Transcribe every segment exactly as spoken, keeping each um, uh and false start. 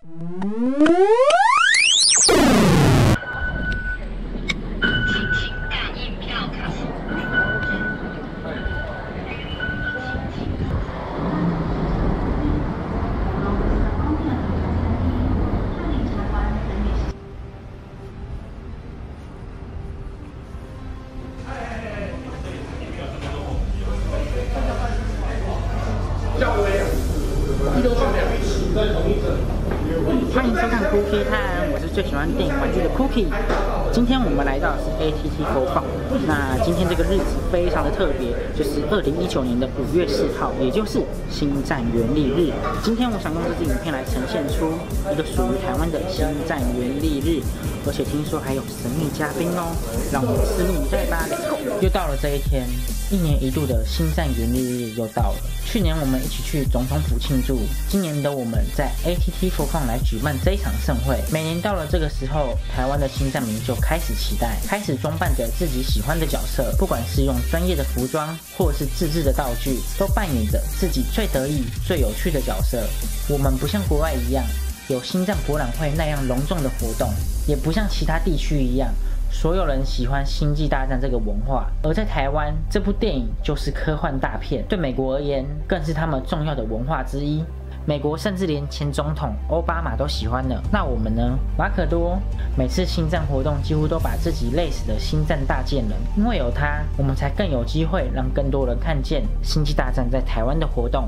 欢迎收看 Cookie Time， 我是最喜欢电影玩具的 Cookie。今天我们来到的是 A T T 播放。那今天这个日子非常的特别，就是二零一九年的五月四号，也就是星战原力日。今天我想用这支影片来呈现出一个属于台湾的星战原力日，而且听说还有神秘嘉宾哦，让我们拭目以待吧 ，Let's go！ 又到了这一天，一年一度的星战原力日又到了。去年我们一起去总统府庆祝，今年的我们在 A T T 播放来举办这一场盛会。每年到了这个时候，台湾的星战迷就开始期待，开始装扮着自己喜欢的角色，不管是用专业的服装，或是自制的道具，都扮演着自己最得意、最有趣的角色。我们不像国外一样有星战博览会那样隆重的活动，也不像其他地区一样所有人喜欢星际大战这个文化，而在台湾，这部电影就是科幻大片，对美国而言，更是他们重要的文化之一。美国甚至连前总统奥巴马都喜欢了，那我们呢？马可多每次星战活动几乎都把自己累死的星战大贱人，因为有他，我们才更有机会让更多人看见星际大战在台湾的活动。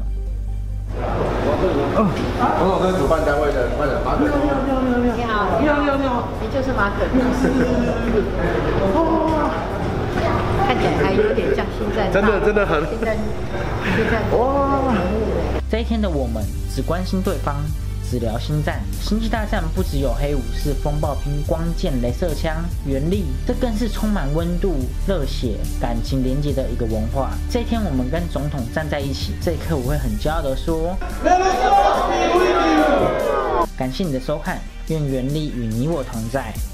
哦，总统跟主办单位的主办人马可多。 你好，你好，你好，你好，你就是马可多。哦，看起来还有点像星战， 真的真的很星战，星战哇！ 这一天的我们只关心对方，只聊星战。星际大战不只有黑武士、风暴兵、光剑、雷射枪、原力，这更是充满温度、热血、感情连结的一个文化。这一天我们跟总统站在一起，这一刻我会很骄傲地说：感谢你的收看，愿原力与你我同在。